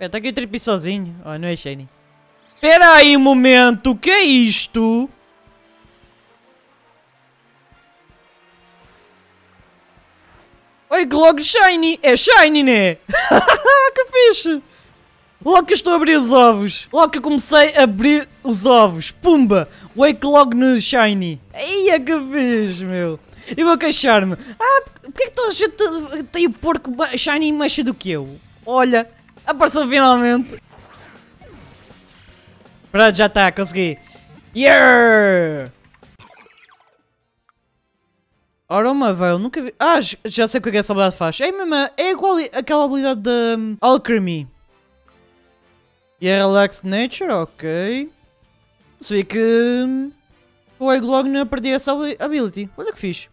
Está aqui o Trippy sozinho. Oh, não é shiny. Espera aí um momento, o que é isto? Oi, que logo shiny! É shiny, né? Que fixe! Logo que eu estou a abrir os ovos. Logo que eu comecei a abrir os ovos. Pumba! Wake logo no shiny. Eia, que fixe, meu! Eu vou queixar-me. Ah, porque é que toda a gente tem o porco shiny mais cedo do que eu? Olha, apareceu finalmente. Pronto, já está, consegui. Yeah! Aroma Veil, nunca vi. Ah, já sei o que é que essa habilidade faz. É mesmo, é igual aquela habilidade da Alchemy. E é Relaxed Nature, ok. Sabia que o Egglog não perdia essa ability. Olha que fixe.